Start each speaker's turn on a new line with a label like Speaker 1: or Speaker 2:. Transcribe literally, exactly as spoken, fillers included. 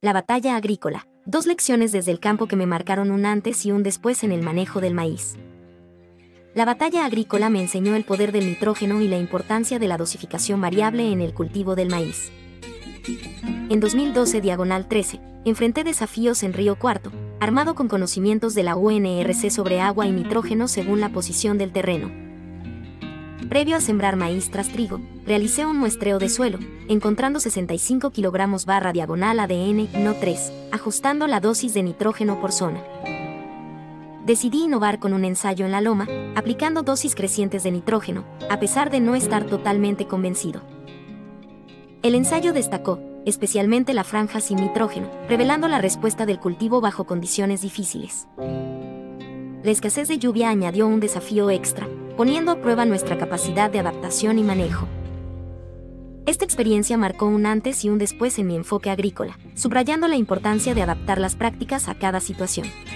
Speaker 1: La batalla agrícola. Dos lecciones desde el campo que me marcaron un antes y un después en el manejo del maíz. La batalla agrícola me enseñó el poder del nitrógeno y la importancia de la dosificación variable en el cultivo del maíz. En dos mil doce diagonal trece, enfrenté desafíos en Río Cuarto, armado con conocimientos de la U N R C sobre agua y nitrógeno según la posición del terreno. Previo a sembrar maíz tras trigo, realicé un muestreo de suelo, encontrando sesenta y cinco kilogramos barra diagonal A D N, no tres, ajustando la dosis de nitrógeno por zona. Decidí innovar con un ensayo en la loma, aplicando dosis crecientes de nitrógeno, a pesar de no estar totalmente convencido. El ensayo destacó, especialmente la franja sin nitrógeno, revelando la respuesta del cultivo bajo condiciones difíciles. La escasez de lluvia añadió un desafío extra, poniendo a prueba nuestra capacidad de adaptación y manejo. Esta experiencia marcó un antes y un después en mi enfoque agrícola, subrayando la importancia de adaptar las prácticas a cada situación.